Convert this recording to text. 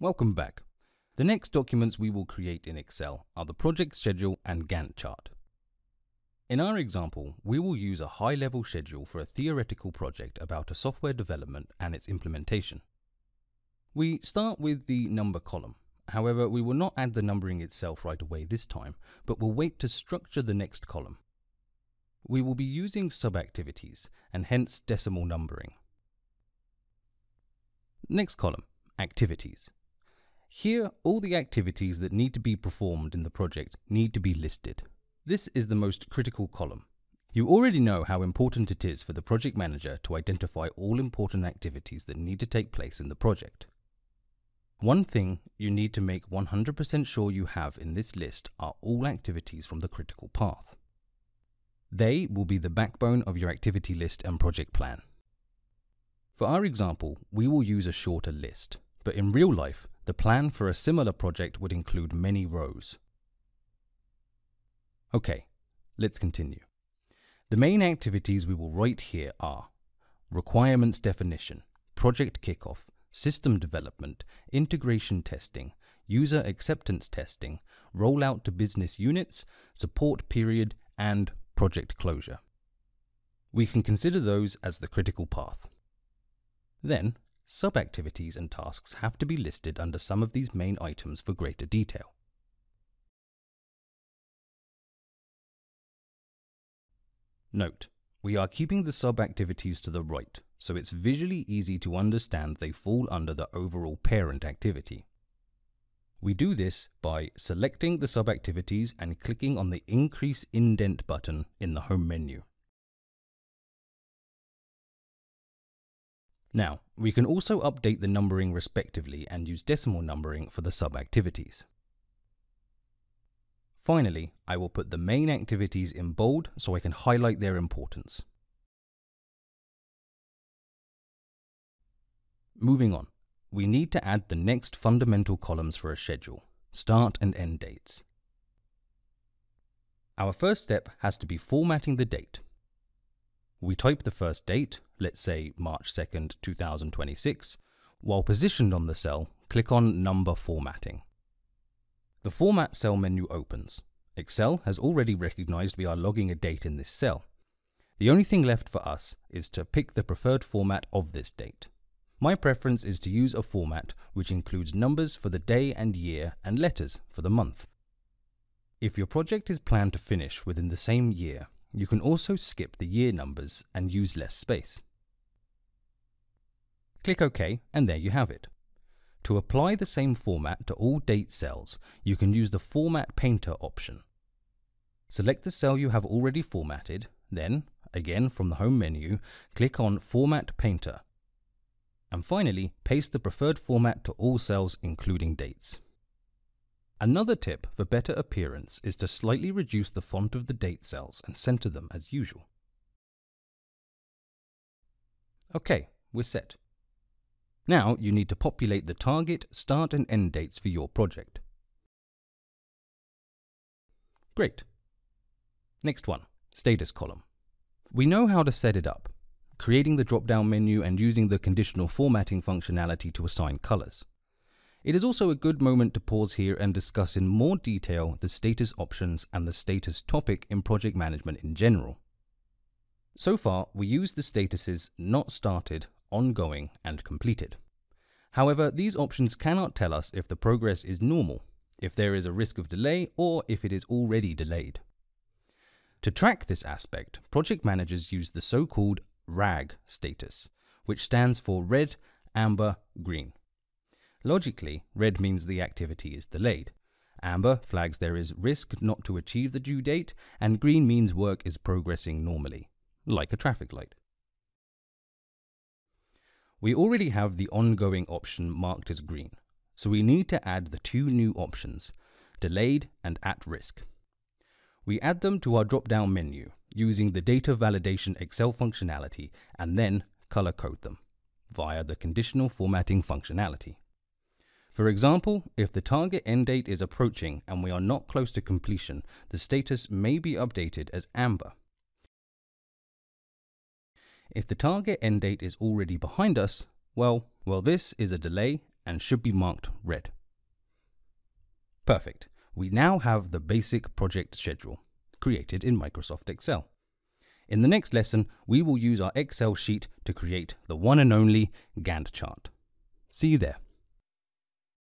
Welcome back. The next documents we will create in Excel are the project schedule and Gantt chart. In our example, we will use a high-level schedule for a theoretical project about a software development and its implementation. We start with the number column. However, we will not add the numbering itself right away this time, but will wait to structure the next column. We will be using sub-activities and hence decimal numbering. Next column, activities. Here, all the activities that need to be performed in the project need to be listed. This is the most critical column. You already know how important it is for the project manager to identify all important activities that need to take place in the project. One thing you need to make 100% sure you have in this list are all activities from the critical path. They will be the backbone of your activity list and project plan. For our example, we will use a shorter list, but in real life, the plan for a similar project would include many rows. Okay, let's continue. The main activities we will write here are requirements definition, project kickoff, system development, integration testing, user acceptance testing, rollout to business units, support period, and project closure. We can consider those as the critical path. Then, sub-activities and tasks have to be listed under some of these main items for greater detail. Note, we are keeping the sub-activities to the right, so it's visually easy to understand they fall under the overall parent activity. We do this by selecting the sub-activities and clicking on the Increase Indent button in the Home menu. Now, we can also update the numbering respectively and use decimal numbering for the sub-activities. Finally, I will put the main activities in bold so I can highlight their importance. Moving on, we need to add the next fundamental columns for a schedule, start and end dates. Our first step has to be formatting the date. We type the first date, let's say March 2nd, 2026. While positioned on the cell, click on Number Formatting. The Format Cell menu opens. Excel has already recognized we are logging a date in this cell. The only thing left for us is to pick the preferred format of this date. My preference is to use a format which includes numbers for the day and year and letters for the month. If your project is planned to finish within the same year, you can also skip the year numbers and use less space. Click OK, and there you have it. To apply the same format to all date cells, you can use the Format Painter option. Select the cell you have already formatted, then, again from the Home menu, click on Format Painter. And finally, paste the preferred format to all cells including dates. Another tip for better appearance is to slightly reduce the font of the date cells and center them as usual. Okay, we're set. Now you need to populate the target, start and end dates for your project. Great. Next one, status column. We know how to set it up, creating the drop-down menu and using the conditional formatting functionality to assign colors. It is also a good moment to pause here and discuss in more detail the status options and the status topic in project management in general. So far, we used the statuses not started, ongoing, and completed. However, these options cannot tell us if the progress is normal, if there is a risk of delay, or if it is already delayed. To track this aspect, project managers use the so-called RAG status, which stands for red, amber, green. Logically, red means the activity is delayed, amber flags there is risk not to achieve the due date, and green means work is progressing normally, like a traffic light. We already have the ongoing option marked as green, so we need to add the two new options, delayed and at risk. We add them to our drop-down menu using the data validation Excel functionality and then color code them via the conditional formatting functionality. For example, if the target end date is approaching and we are not close to completion, the status may be updated as amber. If the target end date is already behind us, well, this is a delay and should be marked red. Perfect. We now have the basic project schedule created in Microsoft Excel. In the next lesson, we will use our Excel sheet to create the one and only Gantt chart. See you there.